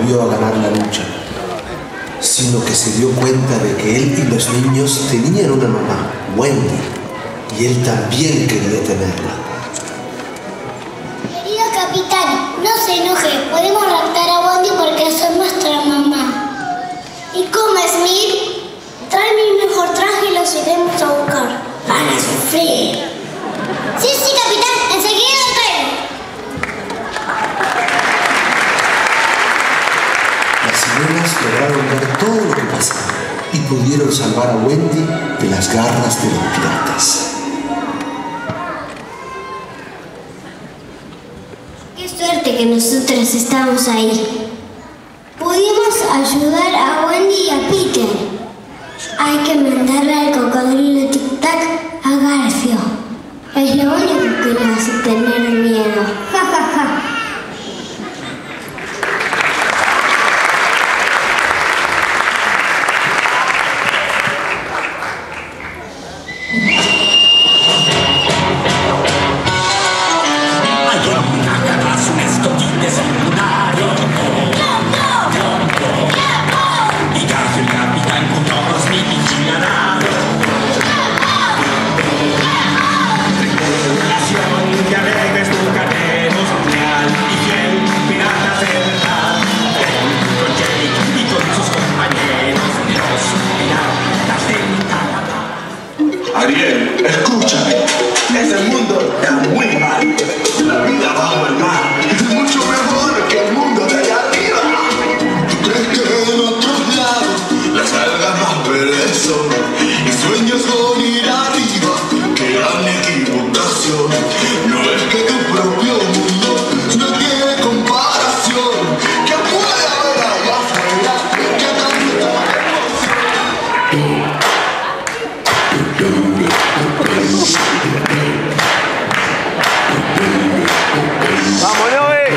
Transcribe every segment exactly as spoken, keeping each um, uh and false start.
volvió a ganar la lucha, sino que se dio cuenta de que él y los niños tenían una mamá, Wendy, y él también quería tenerla. Querido capitán, no se enoje, podemos raptar a Wendy porque es nuestra mamá. ¿Y cómo, Smith? Trae mi mejor traje y los iremos a buscar. Van a sufrir. Sí, sí, capitán, enseguida lo traigo. Las sirenas lograron ver todo lo que pasaba y pudieron salvar a Wendy de las garras de los piratas. Qué suerte que nosotros estamos ahí. Pudimos ayudar a Wendy y a Peter. Hay que mandarle al cocodrilo Tic Tac a Garfio. Es lo único que le hace tener miedo. Ja, ja, ja. Ariel, escúchame. Ese mundo está muy mal. La vida bajo el mar es mucho mejor que el mundo de allá arriba. ¿Tú crees que en otros lados las algas más verdes son y sueños con ir arriba? ¡Qué gran equivocación! No es que tu propio mundo no tiene comparación. ¿Qué puede haber allá afuera que tanta emoción? ¡Vamos, Noé!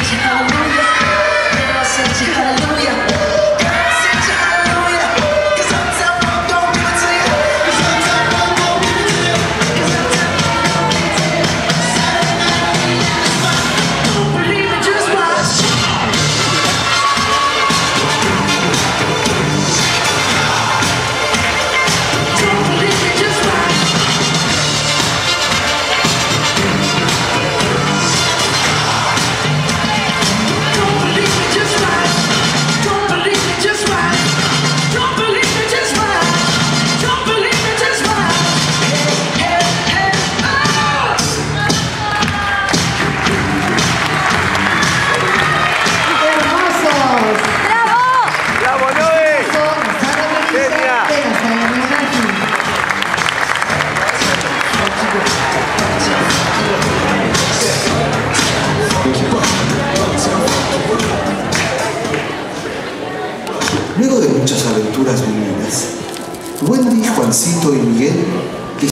Hallelujah, girl, sing hallelujah. Girl, sing hallelujah. 'Cause Luego de muchas aventuras vividas, Wendy, Juancito y Miguel